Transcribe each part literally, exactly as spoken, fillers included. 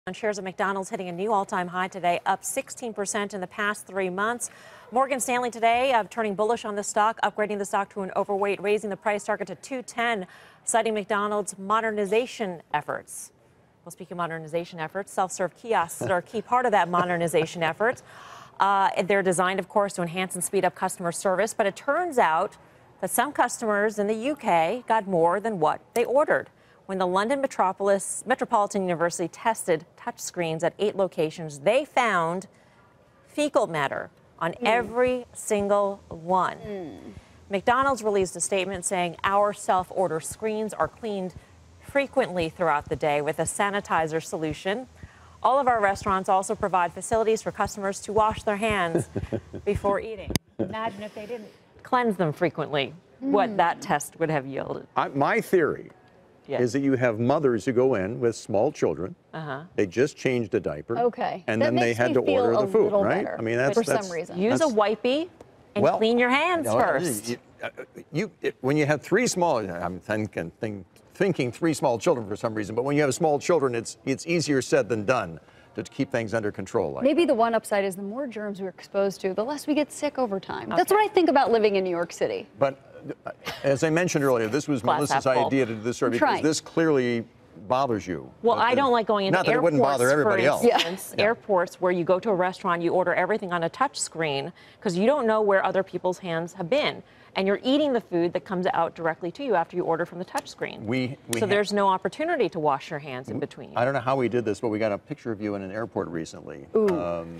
Shares of McDonald's hitting a new all-time high today, up sixteen percent in the past three months. Morgan Stanley today uh, turning bullish on the stock, upgrading the stock to an overweight, raising the price target to two ten, citing McDonald's modernization efforts. Well, speaking of modernization efforts, self-serve kiosks are a key part of that modernization effort. Uh, they're designed, of course, to enhance and speed up customer service, but it turns out that some customers in the U K got more than what they ordered. When the London Metropolis, Metropolitan University tested touchscreens at eight locations, they found fecal matter on mm. every single one. Mm. McDonald's released a statement saying our self-order screens are cleaned frequently throughout the day with a sanitizer solution. All of our restaurants also provide facilities for customers to wash their hands before eating. Imagine if they didn't cleanse them frequently, mm. what that test would have yielded. I, my theory Yes. is that you have mothers who go in with small children. Uh-huh. They just changed a diaper. Okay. And that then they had to order the food, right? Better, I mean, that's for that's, some reason. Use that's, a wipey and well, clean your hands you know, first. You, you it, when you have three small, I'm thinking, think, thinking three small children for some reason, but when you have small children, it's it's easier said than done to keep things under control. Like Maybe that. the one upside is the more germs we're exposed to, the less we get sick over time. Okay. That's what I think about living in New York City. But as I mentioned earlier, this was Glass Melissa's idea to do this story because this clearly bothers you. Well, I don't like going into Not that airports, it wouldn't bother everybody else. Instance, yeah. Airports where you go to a restaurant, you order everything on a touch screen because you don't know where other people's hands have been. And you're eating the food that comes out directly to you after you order from the touch screen. We, we so there's no opportunity to wash your hands in between. I don't know how we did this, but we got a picture of you in an airport recently. Ooh. Um,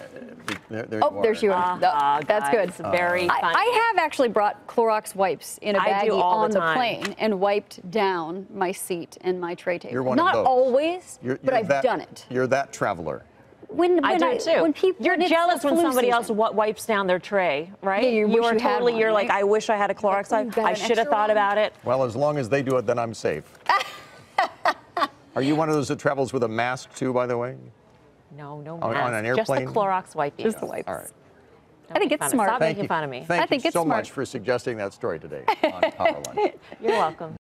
there, there oh, you there's you. Uh, no, uh, that's good. It's very uh, funny. I, I have actually brought Clorox wipes in a baggie on the, the plane and wiped down my seat and my tray table. You're one Not of those. always, you're, but you're I've that, done it. You're that traveler. When, when I do I, too. When people, you're when jealous when somebody season. else wipes down their tray, right? Yeah, you, you wish are you totally. One, you're right? like, I wish I had a Clorox wipe. I should have thought one? about it. Well, as long as they do it, then I'm safe. Are you one of those that travels with a mask too, by the way? No, no on, mask. on an airplane. Just the Clorox wipes. Just the wipes. All right. I think it's smart. Stop Thank making you. fun of me. Thank I think you it's so smart. much for suggesting that story today on Power Lunch. You're welcome.